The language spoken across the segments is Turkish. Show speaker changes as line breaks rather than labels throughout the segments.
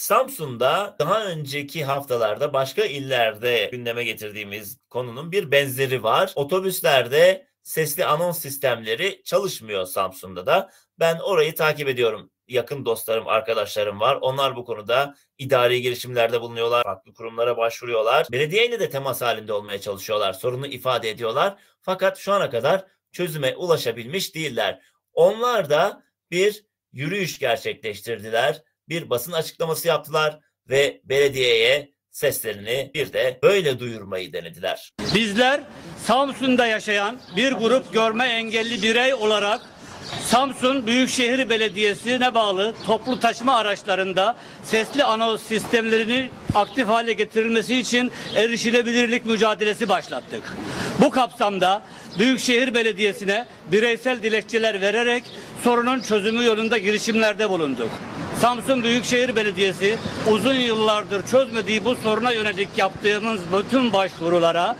Samsun'da daha önceki haftalarda başka illerde gündeme getirdiğimiz konunun bir benzeri var. Otobüslerde sesli anons sistemleri çalışmıyor Samsun'da da. Ben orayı takip ediyorum. Yakın dostlarım, arkadaşlarım var. Onlar bu konuda idari girişimlerde bulunuyorlar. Farklı kurumlara başvuruyorlar. Belediyeyle de temas halinde olmaya çalışıyorlar. Sorunu ifade ediyorlar. Fakat şu ana kadar çözüme ulaşabilmiş değiller. Onlar da bir yürüyüş gerçekleştirdiler. Bir basın açıklaması yaptılar ve belediyeye seslerini bir de böyle duyurmayı denediler.
Bizler Samsun'da yaşayan bir grup görme engelli birey olarak Samsun Büyükşehir Belediyesi'ne bağlı toplu taşıma araçlarında sesli anons sistemlerinin aktif hale getirilmesi için erişilebilirlik mücadelesi başlattık. Bu kapsamda Büyükşehir Belediyesi'ne bireysel dilekçeler vererek sorunun çözümü yolunda girişimlerde bulunduk. Samsun Büyükşehir Belediyesi uzun yıllardır çözmediği bu soruna yönelik yaptığımız bütün başvurulara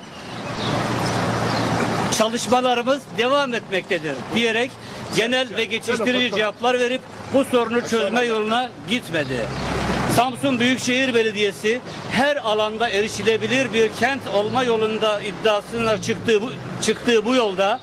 çalışmalarımız devam etmektedir diyerek genel ve geçiştirici cevaplar verip bu sorunu çözme yoluna gitmedi. Samsun Büyükşehir Belediyesi her alanda erişilebilir bir kent olma yolunda iddiasına çıktığı bu yolda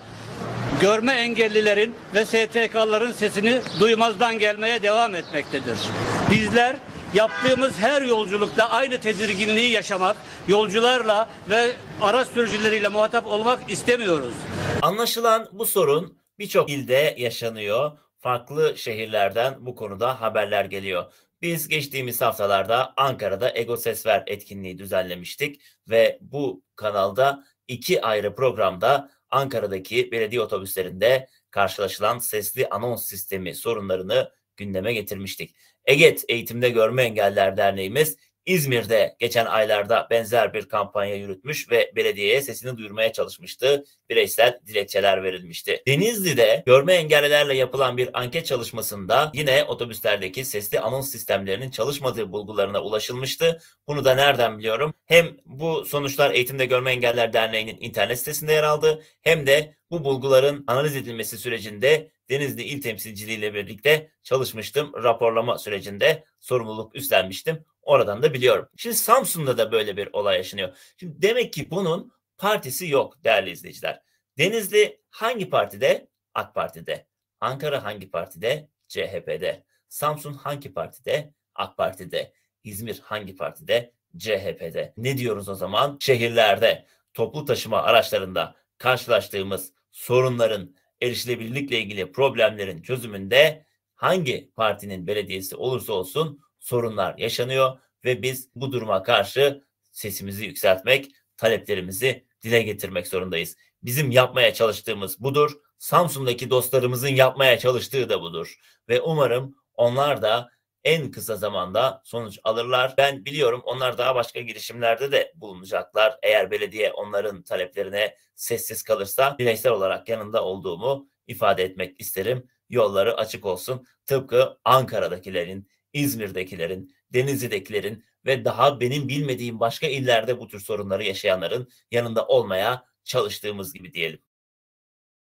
görme engellilerin ve STK'ların sesini duymazdan gelmeye devam etmektedir. Bizler yaptığımız her yolculukta aynı tedirginliği yaşamak, yolcularla ve araç sürücüleriyle muhatap olmak istemiyoruz.
Anlaşılan bu sorun birçok ilde yaşanıyor. Farklı şehirlerden bu konuda haberler geliyor. Biz geçtiğimiz haftalarda Ankara'da Ego Ses Ver etkinliği düzenlemiştik ve bu kanalda 2 ayrı programda Ankara'daki belediye otobüslerinde karşılaşılan sesli anons sistemi sorunlarını gündeme getirmiştik. EGET Eğitimde Görme Engelliler Derneğimiz İzmir'de geçen aylarda benzer bir kampanya yürütmüş ve belediyeye sesini duyurmaya çalışmıştı. Bireysel dilekçeler verilmişti. Denizli'de görme engellilerle yapılan bir anket çalışmasında yine otobüslerdeki sesli anons sistemlerinin çalışmadığı bulgularına ulaşılmıştı. Bunu da nereden biliyorum? Hem bu sonuçlar Eğitimde Görme Engelliler Derneği'nin internet sitesinde yer aldı, hem de bu bulguların analiz edilmesi sürecinde Denizli İl Temsilciliği ile birlikte çalışmıştım. Raporlama sürecinde sorumluluk üstlenmiştim. Oradan da biliyorum. Şimdi Samsun'da da böyle bir olay yaşanıyor. Şimdi demek ki bunun partisi yok değerli izleyiciler. Denizli hangi partide? AK Parti'de. Ankara hangi partide? CHP'de. Samsun hangi partide? AK Parti'de. İzmir hangi partide? CHP'de. Ne diyoruz o zaman? Şehirlerde, toplu taşıma araçlarında karşılaştığımız sorunların, erişilebilirlikle ilgili problemlerin çözümünde hangi partinin belediyesi olursa olsun sorunlar yaşanıyor ve biz bu duruma karşı sesimizi yükseltmek, taleplerimizi dile getirmek zorundayız. Bizim yapmaya çalıştığımız budur. Samsun'daki dostlarımızın yapmaya çalıştığı da budur. Ve umarım onlar da en kısa zamanda sonuç alırlar. Ben biliyorum onlar daha başka girişimlerde de bulunacaklar. Eğer belediye onların taleplerine sessiz kalırsa bireysel olarak yanında olduğumu ifade etmek isterim. Yolları açık olsun. Tıpkı Ankara'dakilerin, İzmir'dekilerin, Denizli'dekilerin ve daha benim bilmediğim başka illerde bu tür sorunları yaşayanların yanında olmaya çalıştığımız gibi diyelim.